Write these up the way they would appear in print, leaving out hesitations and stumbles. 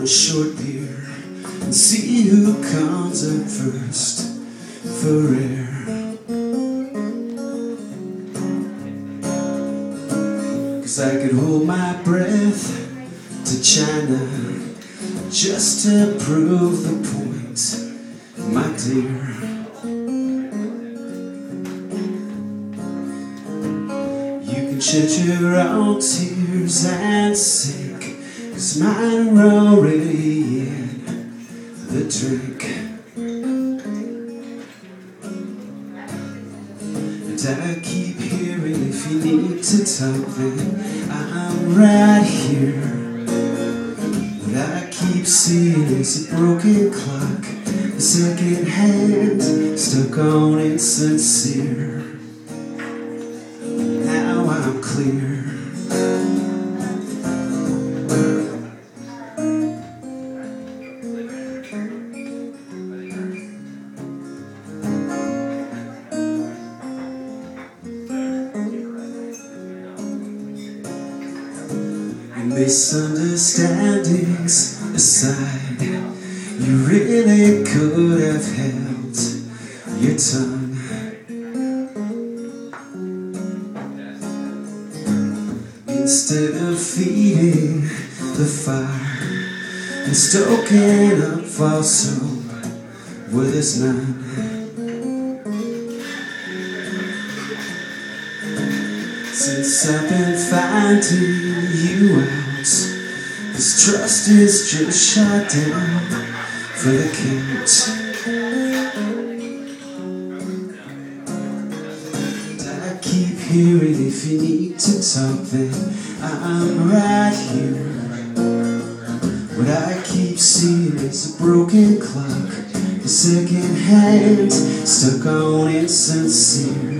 a short pier and see who comes up first for air. Cause I could hold my breath to China just to prove the point, my dear. You can shed your own tears and sink, cause mine are already in the drink. And I keep hearing, if you need to talk, then I'm right here. What I keep seeing is a broken clock, a second hand stuck on Insincere. Now I'm clear. Misunderstandings aside, you really could have held your tongue. Instead of feeding the fire and stoking up false hope where there's none. Since I've been finding you out, this trust is just shot down for the count. And I keep hearing, if you need to talk, then I'm right here. What I keep seeing is a broken clock, a second hand stuck on Insincere.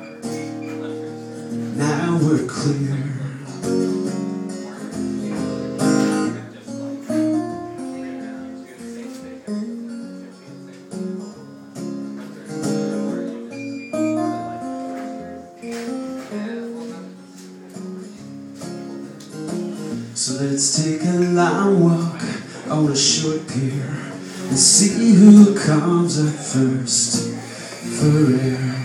Now we're clear. So let's take a long walk on a short pier and see who comes up first for air.